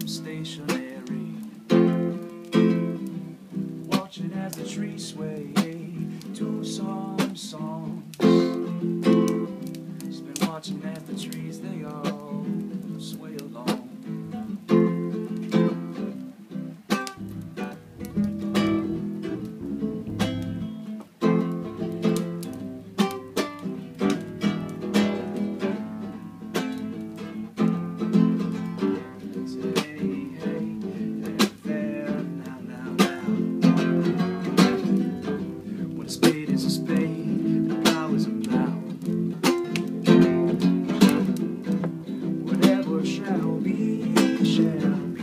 I'm stationary, watching as the trees sway to some songs. Just been watching as the trees, they all sway along. A spade is a spade, and a plow is a plow. Whatever shall be, shall be.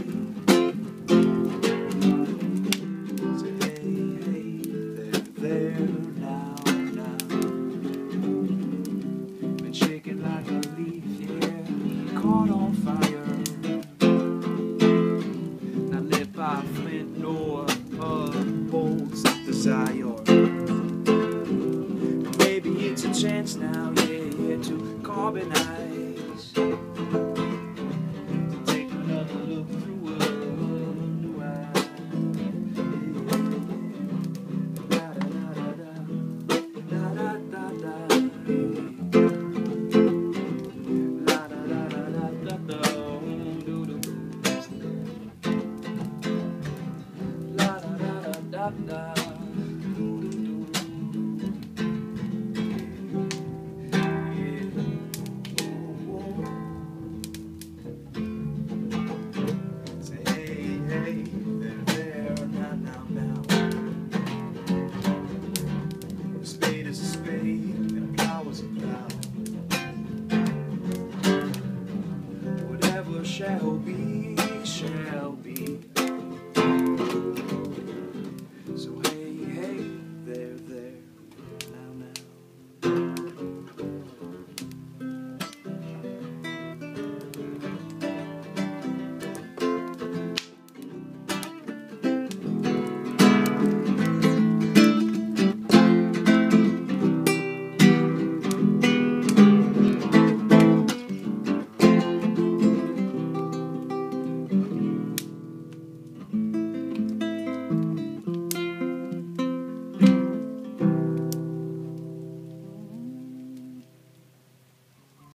Say hey, hey, there, now, now. Been shaking like a leaf, yeah, caught on fire. Not lit by flint nor bolts of desire. It's a chance now, yeah, to carbonize, to take another look through a new eye. Da da da da da, da da da da, la da da da da da da, do do do, la da da da da da.